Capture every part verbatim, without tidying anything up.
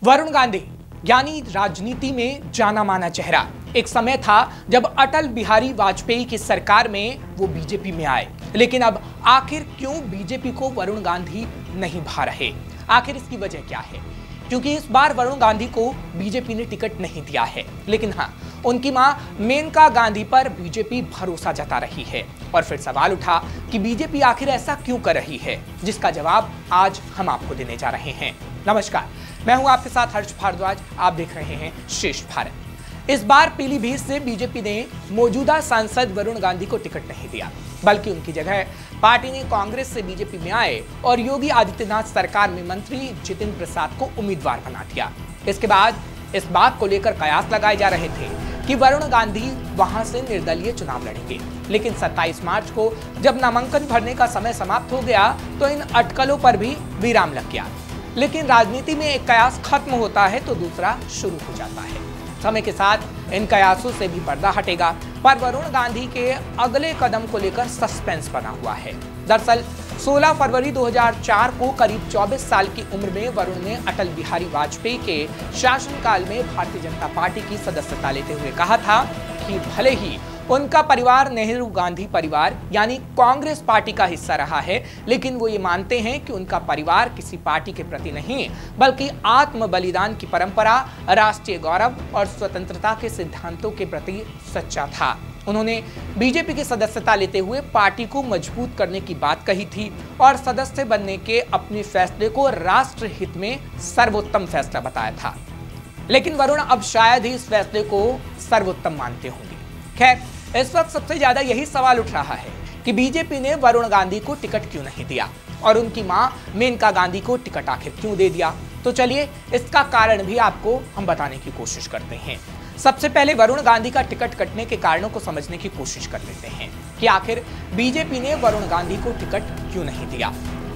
वरुण गांधी यानी राजनीति में जाना माना चेहरा। एक समय था जब अटल बिहारी वाजपेयी की सरकार में वो बीजेपी में आए, लेकिन अब आखिर क्यों बीजेपी को वरुण गांधी नहीं भा रहे? आखिर इसकी वजह क्या है? क्योंकि इस बार वरुण गांधी को बीजेपी ने टिकट नहीं दिया है, लेकिन हाँ, उनकी मां मेनका गांधी पर बीजेपी भरोसा जता रही है। और फिर सवाल उठा कि बीजेपी आखिर ऐसा क्यों कर रही है, जिसका जवाब आज हम आपको देने जा रहे हैं। नमस्कार, मैं हूं आपके साथ हर्ष भारद्वाज। आप देख रहे हैं श्रेष्ठ भारत। इस बार पीलीभीत से बीजेपी ने मौजूदा सांसद वरुण गांधी को टिकट नहीं दिया, बल्कि उनकी जगह पार्टी ने कांग्रेस से बीजेपी में आए और योगी आदित्यनाथ सरकार में मंत्री जितिन प्रसाद को उम्मीदवार बना दिया। इसके बाद इस बात को लेकर कयास लगाए जा रहे थे कि वरुण गांधी वहां से निर्दलीय चुनाव लड़ेंगे, लेकिन सत्ताईस मार्च को जब नामांकन भरने का समय समाप्त हो गया तो इन अटकलों पर भी विराम लग गया। लेकिन राजनीति में एक कयास खत्म होता है तो दूसरा शुरू हो जाता है। समय के साथ इन कयासों से भी पर्दा हटेगा, पर वरुण गांधी के अगले कदम को लेकर सस्पेंस बना हुआ है। दरअसल सोलह फरवरी दो हज़ार चार को करीब चौबीस साल की उम्र में वरुण ने अटल बिहारी वाजपेयी के शासनकाल में भारतीय जनता पार्टी की सदस्यता लेते हुए कहा था कि भले ही उनका परिवार नेहरू गांधी परिवार यानी कांग्रेस पार्टी का हिस्सा रहा है, लेकिन वो ये मानते हैं कि उनका परिवार किसी पार्टी के प्रति नहीं, बल्कि आत्म बलिदान की परंपरा, राष्ट्रीय गौरव और स्वतंत्रता के सिद्धांतों के प्रति सच्चा था। उन्होंने बीजेपी की सदस्यता लेते हुए पार्टी को मजबूत करने की बात कही थी और सदस्य बनने के अपने फैसले को राष्ट्र हित में सर्वोत्तम फैसला बताया था। लेकिन वरुण अब शायद ही इस फैसले को सर्वोत्तम मानते होंगे। खैर, इस वक्त सबसे ज्यादा यही सवाल उठ रहा है कि बीजेपी ने वरुण गांधी को टिकट क्यों नहीं दिया और उनकी मां मेनका गांधी को टिकट आखिर क्यों दे दिया। तो चलिए इसका कारण भी आपको हम बताने की कोशिश करते हैं। सबसे पहले वरुण गांधी का टिकट कटने के कारणों को समझने की कोशिश कर लेते हैं कि आखिर बीजेपी ने वरुण गांधी को टिकट क्यों नहीं दिया।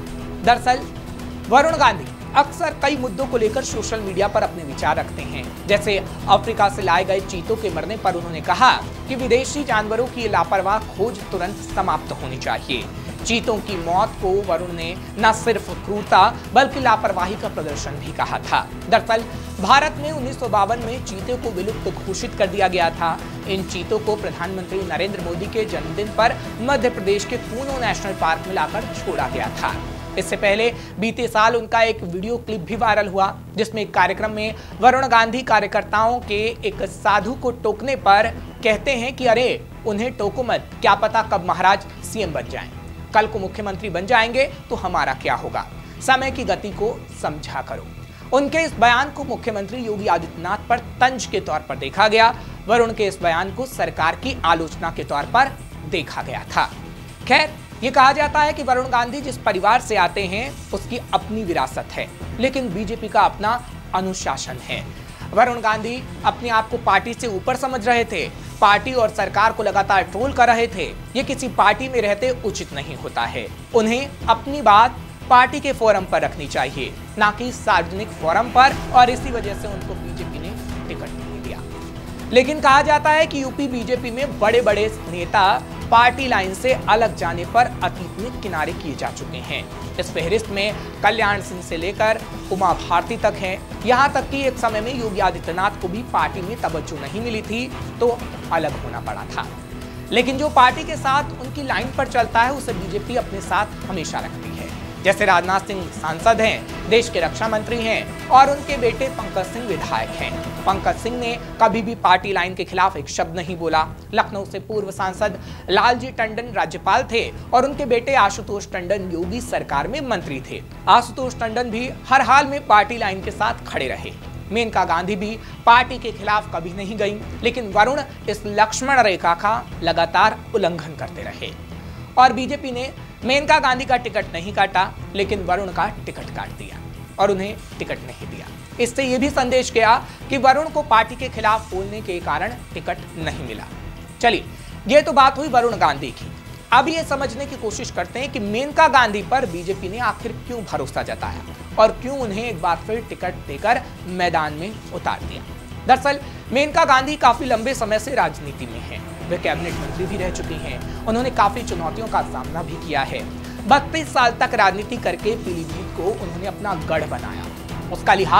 दरअसल वरुण गांधी अक्सर कई मुद्दों को लेकर सोशल मीडिया पर अपने विचार रखते हैं। जैसे अफ्रीका से लाए गए चीतों के मरने पर उन्होंने कहा कि विदेशी जानवरों की लापरवाह खोज तुरंत समाप्त होनी चाहिए। चीतों की मौत को वरुण ने न सिर्फ क्रूरता बल्कि लापरवाही का प्रदर्शन भी कहा था। दरअसल भारत में उन्नीस सौ बावन में चीते को विलुप्त घोषित कर दिया गया था। इन चीतों को प्रधानमंत्री नरेंद्र मोदी के जन्मदिन पर मध्य प्रदेश के कूनो नेशनल पार्क में लाकर छोड़ा गया था। इससे पहले बीते साल उनका एक वीडियो क्लिप भी वायरल हुआ, जिसमें एक कार्यक्रम में वरुण गांधी कार्यकर्ताओं के एक साधु को टोकने पर कहते हैं कि अरे उन्हें टोको मत, क्या पता कब महाराज सीएम बन जाएं, कल को मुख्यमंत्री बन जाएंगे तो हमारा क्या होगा, समय की गति को समझा करो। उनके इस बयान को मुख्यमंत्री योगी आदित्यनाथ पर तंज के तौर पर देखा गया। वरुण के इस बयान को सरकार की आलोचना के तौर पर देखा गया था। खैर, ये कहा जाता है कि वरुण गांधी जिस परिवार से आते हैं उसकी अपनी विरासत है, लेकिन बीजेपी का अपना अनुशासन है। वरुण गांधी अपने आप को पार्टी से ऊपर समझ रहे थे, पार्टी और सरकार को लगातार ट्रोल कर रहे थे। ये किसी पार्टी में रहते उचित नहीं होता है। उन्हें अपनी बात पार्टी के फोरम पर रखनी चाहिए, ना कि सार्वजनिक फोरम पर, और इसी वजह से उनको बीजेपी ने टिकट नहीं दिया। लेकिन कहा जाता है कि यूपी बीजेपी में बड़े बड़े नेता पार्टी लाइन से अलग जाने पर अतीत में किनारे किए जा चुके हैं। इस फहरिस्त में कल्याण सिंह से लेकर उमा भारती तक हैं। यहाँ तक कि एक समय में योगी आदित्यनाथ को भी पार्टी में तवज्जो नहीं मिली थी तो अलग होना पड़ा था। लेकिन जो पार्टी के साथ उनकी लाइन पर चलता है उसे बीजेपी अपने साथ हमेशा रखती है। जैसे राजनाथ सिंह सांसद हैं, देश के रक्षा मंत्री हैं और उनके बेटे पंकज सिंह विधायक हैं। पंकज सिंह ने कभी भी पार्टी लाइन के खिलाफ एक शब्द नहीं बोला। लखनऊ से पूर्व सांसद लालजी टंडन राज्यपाल थे और उनके बेटे आशुतोष टंडन योगी सरकार में मंत्री थे। आशुतोष टंडन भी हर हाल में पार्टी लाइन के साथ खड़े रहे। मेनका गांधी भी पार्टी के खिलाफ कभी नहीं गई, लेकिन वरुण इस लक्ष्मण रेखा का लगातार उल्लंघन करते रहे और बीजेपी ने मेनका गांधी का टिकट नहीं काटा, लेकिन वरुण का टिकट काट दिया और उन्हें टिकट नहीं दिया। इससे यह भी संदेश गया कि वरुण को पार्टी के खिलाफ बोलने के कारण टिकट नहीं मिला। चलिए, ये तो बात हुई वरुण गांधी की। अब ये समझने की कोशिश करते हैं कि मेनका गांधी पर बीजेपी ने आखिर क्यों भरोसा जताया और क्यों उन्हें एक बार फिर टिकट देकर मैदान में उतार दिया। दरअसल मेनका गांधी काफी लंबे समय से राजनीति में हैं। वे कैबिनेट मंत्री भी रह चुकी हैं। उन्होंने काफी चुनौतियों का सामना भी किया है। बत्तीस साल तक राजनीति करके पीलीभीत को उन्होंने अपना गढ़ बनाया। उसका लिहाज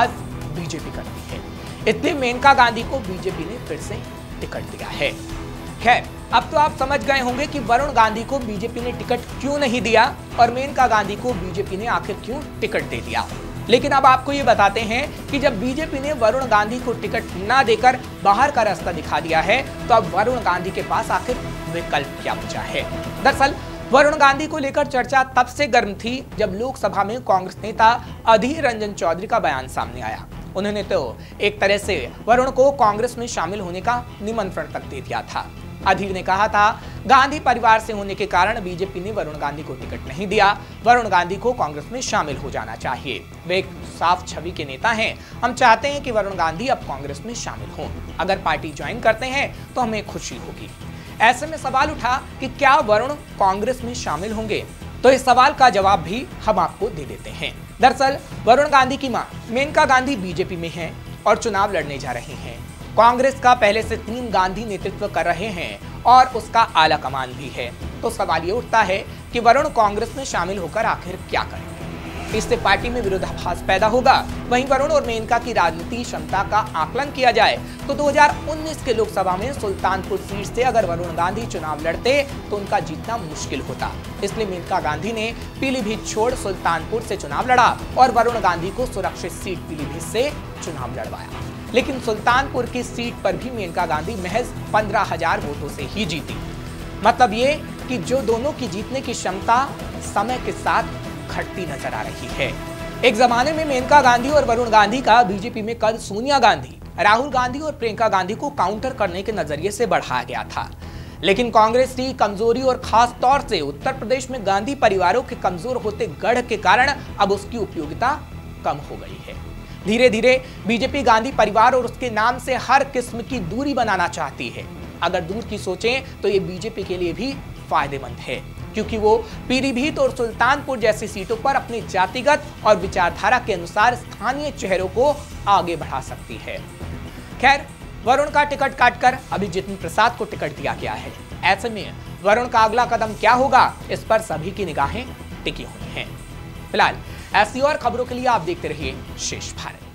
बीजेपी करती है। इसलिए मेनका गांधी को बीजेपी ने फिर से टिकट दिया है। खैर, अब तो आप समझ गए होंगे कि वरुण गांधी को बीजेपी ने टिकट क्यों नहीं दिया और मेनका गांधी को बीजेपी ने आखिर क्यों टिकट दे दिया। लेकिन अब आपको ये बताते हैं कि जब बीजेपी ने वरुण गांधी को टिकट ना देकर बाहर का रास्ता दिखा दिया है, तो अब वरुण गांधी के पास आखिर विकल्प क्या बचा है। दरअसल वरुण गांधी को लेकर चर्चा तब से गर्म थी जब लोकसभा में कांग्रेस नेता अधीर रंजन चौधरी का बयान सामने आया। उन्होंने तो एक तरह से वरुण को कांग्रेस में शामिल होने का निमंत्रण तक दे दिया था। अधीर ने कहा था, गांधी परिवार से होने के कारण बीजेपी ने वरुण गांधी को टिकट नहीं दिया। वरुण गांधी को कांग्रेस में शामिल हो जाना चाहिए। वे एक साफ छवि के नेता हैं। हम चाहते हैं कि वरुण गांधी अब कांग्रेस में शामिल हों। अगर पार्टी ज्वाइन करते हैं तो हमें खुशी होगी। ऐसे में सवाल उठा कि क्या वरुण कांग्रेस में शामिल होंगे, तो इस सवाल का जवाब भी हम आपको दे देते हैं। दरअसल वरुण गांधी की मां मेनका गांधी बीजेपी में हैं और चुनाव लड़ने जा रही हैं। कांग्रेस का पहले से तीन गांधी नेतृत्व कर रहे हैं और उसका आला कमान भी है। तो सवाल ये उठता है कि वरुण कांग्रेस में शामिल होकर आखिर क्या करेंगे। इससे पार्टी में विरोधाभास पैदा होगा। वहीं वरुण और मेनका की राजनीतिक क्षमता का आकलन किया जाए तो दो हज़ार उन्नीस के लोकसभा में सुल्तानपुर सीट से अगर वरुण गांधी चुनाव लड़ते तो उनका जीतना मुश्किल होता। इसलिए मेनका गांधी ने पीलीभीत छोड़ सुल्तानपुर से चुनाव लड़ा और वरुण गांधी को सुरक्षित सीट पीलीभीत से चुनाव लड़वाया। लेकिन सुल्तानपुर की सीट पर भी मेनका गांधी महज पंद्रह हजार वोटों से ही जीती। मतलब ये कि जो दोनों की जीतने की क्षमता समय के साथ घटती नजर आ रही है। एक जमाने में मेनका गांधी और वरुण गांधी का बीजेपी में कद सोनिया गांधी, राहुल गांधी और प्रियंका गांधी को काउंटर करने के नजरिए से बढ़ाया गया था। लेकिन कांग्रेस की कमजोरी और खास तौर से उत्तर प्रदेश में गांधी परिवारों के कमजोर होते गढ़ के कारण अब उसकी उपयोगिता कम हो गई है। धीरे धीरे बीजेपी गांधी परिवार और उसके नाम से हर किस्म की दूरी बनाना चाहती है। अगर दूर की सोचें तो ये बीजेपी के लिए भी फायदेमंद है, क्योंकि वो पीलीभीत और सुल्तानपुर जैसी सीटों पर अपनी जातिगत और विचारधारा के अनुसार स्थानीय चेहरों को आगे बढ़ा सकती है। खैर, वरुण का टिकट काटकर अभी जितिन प्रसाद को टिकट दिया गया है। ऐसे में वरुण का अगला कदम क्या होगा, इस पर सभी की निगाहें टिकी हुई हैं। फिलहाल ऐसी और खबरों के लिए आप देखते रहिए शेष भारत।